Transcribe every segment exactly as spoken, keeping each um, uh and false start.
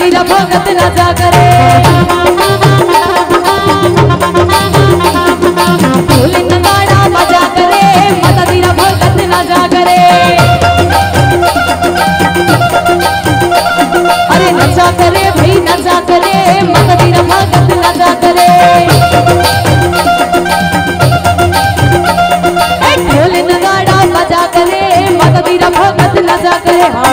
दीरा भगत राजा करे ढोल नगाड़ा बजा करे माता दीरा भगत राजा करे अरे नचा करे भाई नचा करे माता दीरा भगत राजा करे ढोल नगाड़ा बजा करे माता दीरा भगत राजा करे हाँ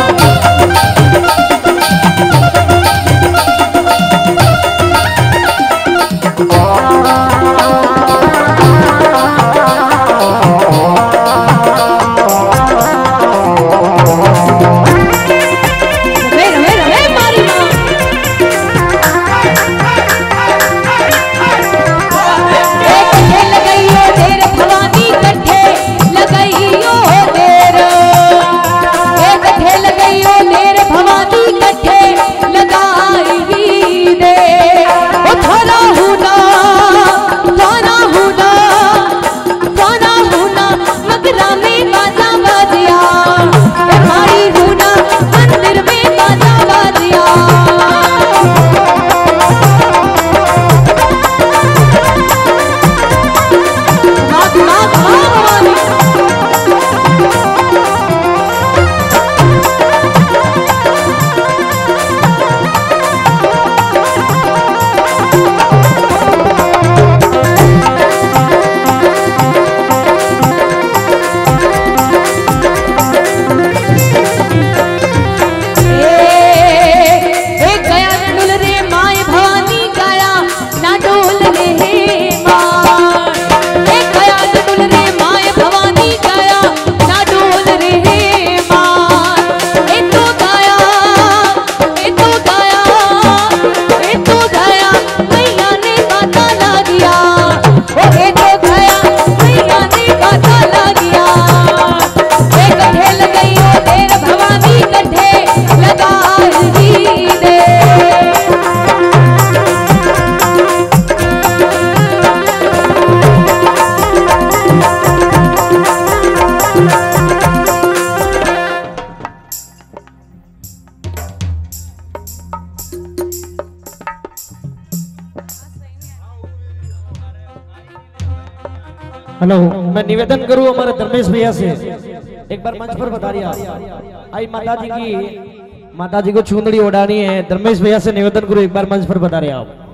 हेलो, मैं निवेदन करूं हमारे धर्मेश भैया से एक बार मंच पर बता दिया आई माता जी की माता जी को चुंदड़ी उड़ानी है। धर्मेश भैया से निवेदन करूं एक बार मंच पर बता रहे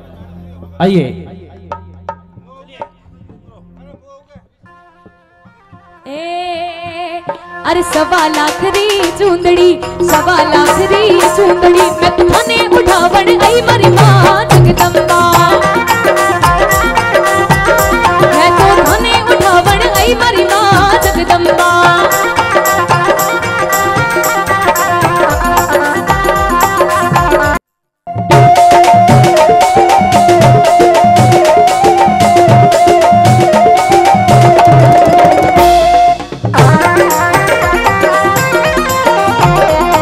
आप आइए। अरे सवा लाख री चुंदड़ी सवा लाख री चुंदड़ी मैं तुम्हें उठावण आई मरी मां जगदम्बा मैं तो तुम्हें उठावण आई मरी मां जगदम्बा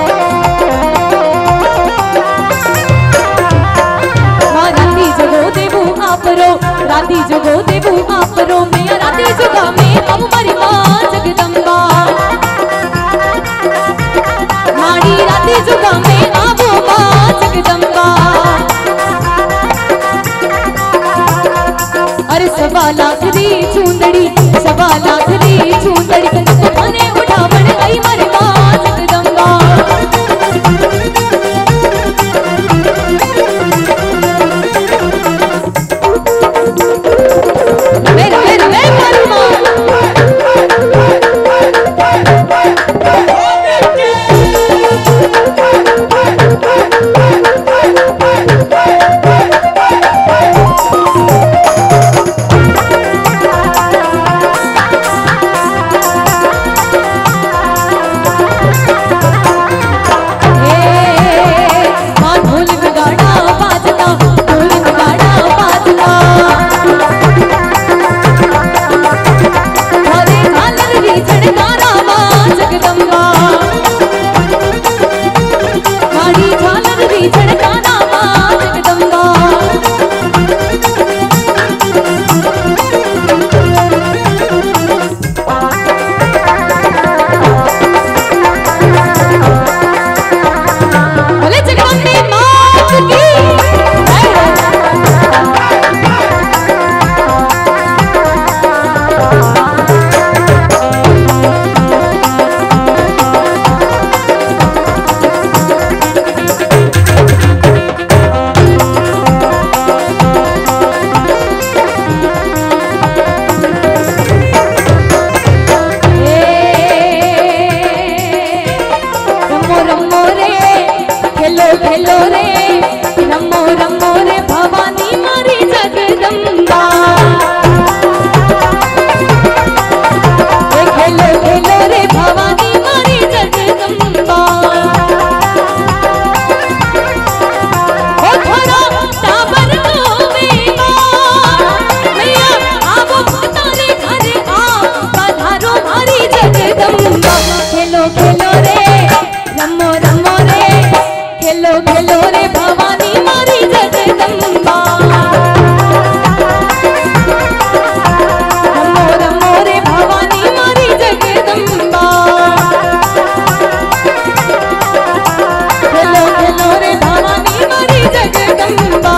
देव खेलो रे रमो रमो रे खेलो खेलो रे भवानी मारी जगदम्बा रमो रमो रे भवानी मारी जगदम्बा खेलो खेलो रे भवानी मारी जगदम्बा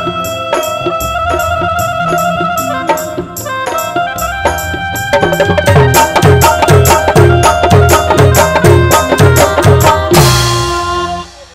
Thank you.